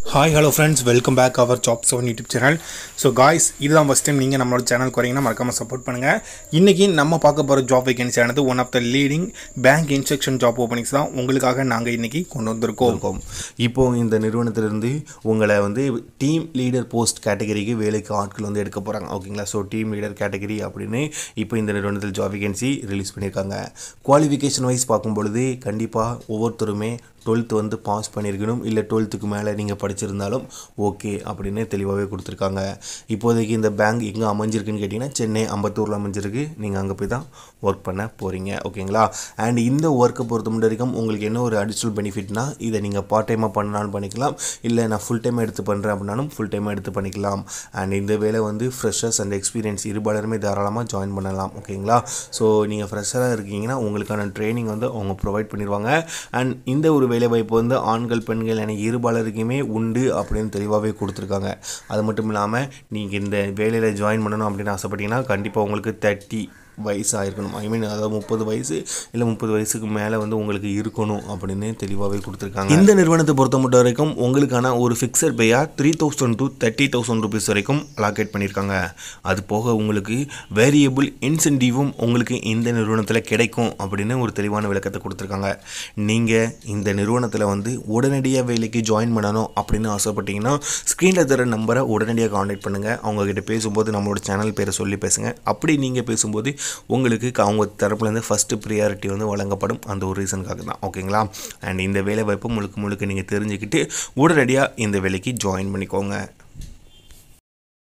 Hi, hello friends, welcome back our Job 7 YouTube channel. So guys, இதுதான் first time நீங்கள் நம்மளோட channel குறைங்கன்னா மறக்காம support பண்ணுங்கள். இன்றைக்கி நம்ம பார்க்க போகிற ஜாப் வேகன்சி ஆனது one of the leading bank instruction job openings தான் உங்களுக்காக நாங்கள் இன்றைக்கி கொண்டு வந்திருக்கோம். இப்போது இந்த நிறுவனத்திலிருந்து உங்களை டீம் லீடர் போஸ்ட் கேட்டகரிக்கு வேலைக்கு ஆட்கள் எடுக்க போகிறாங்க. ஓகேங்களா? ஸோ டீம் லீடர் கேட்டகரி அப்படின்னு இப்போ இந்த நிறுவனத்தில் ஜாப் வேகன்சி ரிலீஸ் பண்ணியிருக்காங்க. குவாலிஃபிகேஷன் வைஸ் பார்க்கும்பொழுது கண்டிப்பாக ஒவ்வொருத்தருமே 12th பாஸ் பண்ணியிருக்கணும், இல்லை 12th மேலே நீங்கள் படிச்சிருந்தாலும் ஓகே அப்படின்னு தெளிவாகவே கொடுத்துருக்காங்க. இப்போதைக்கு இந்த பேங்க் எங்கே அமைஞ்சிருக்குன்னு கேட்டிங்கன்னா சென்னை அம்பத்தூரில் அமைஞ்சிருக்கு. நீங்கள் அங்கே போய் தான் ஒர்க் பண்ண போகிறீங்க. ஓகேங்களா? அண்ட் இந்த ஒர்க்கை பொறுத்த வரைக்கும் உங்களுக்கு என்ன ஒரு அடிஷ்னல் பெனிஃபிட்னா, இதை நீங்கள் பார்ட் டைமாக பண்ணாலும் பண்ணிக்கலாம், இல்லை நான் ஃபுல் டைமாக எடுத்து பண்ணுறேன் அப்படின்னாலும் ஃபுல் டைமாக எடுத்து பண்ணிக்கலாம். அண்ட் இந்த வேலை ஃப்ரெஷர்ஸ் அண்ட் எக்ஸ்பீரியன்ஸ் இருபாலருமே தாராளமாக ஜாயின் பண்ணலாம். ஓகேங்களா? ஸோ நீங்கள் ஃப்ரெஷராக இருக்கீங்கன்னா உங்களுக்கான ட்ரைனிங் அவங்க ப்ரொவைட் பண்ணிடுவாங்க. அண்ட் இந்த ஒரு வேலைவாய்ப்பு ஆண்கள் பெண்கள் என இருபாலருக்குமே உண்டு அப்படின்னு தெளிவாகவே கொடுத்துருக்காங்க. அது மட்டும் இல்லாமல் நீங்கள் இந்த வேலையில் ஜாயின் பண்ணணும் அப்படின்னு ஆசைப்பட்டீங்கன்னா கண்டிப்பாக உங்களுக்கு 30 வயசு ஆயிருக்கணும். அதாவது 30 வயசு இல்லை 30 வயசுக்கு மேலே உங்களுக்கு இருக்கணும் அப்படின்னு தெளிவாகவே கொடுத்துருக்காங்க. இந்த நிறுவனத்தை பொறுத்த மட்டும் வரைக்கும் உங்களுக்கான ஒரு ஃபிக்ஸட் பேயாக 3,000 to 30,000 rupees வரைக்கும் அலாகேட் பண்ணியிருக்காங்க. அது போக உங்களுக்கு வேரியபிள் இன்சென்டிவும் உங்களுக்கு இந்த நிறுவனத்தில் கிடைக்கும் அப்படின்னு ஒரு தெளிவான விளக்கத்தை கொடுத்துருக்காங்க. நீங்கள் இந்த நிறுவனத்தில் உடனடியாக வேலைக்கு ஜாயின் பண்ணணும் அப்படின்னு ஆசைப்பட்டீங்கன்னா ஸ்க்ரீனில் தர நம்பரை உடனடியாக கான்டாக்ட் பண்ணுங்கள். அவங்கக்கிட்ட பேசும்போது நம்மளோட சேனல் பேரை சொல்லி பேசுங்க. அப்படி நீங்கள் பேசும்போது உங்களுக்கு அவங்க தரப்புலேருந்து ஃபஸ்ட்டு ப்ரியாரிட்டி வழங்கப்படும். அந்த ஒரு ரீசனுக்காக தான். ஓகேங்களா? அண்ட் இந்த வேலை வாய்ப்பு முழுக்க நீங்கள் தெரிஞ்சுக்கிட்டு உடனடியாக இந்த வேலைக்கு ஜாயின் பண்ணிக்கோங்க.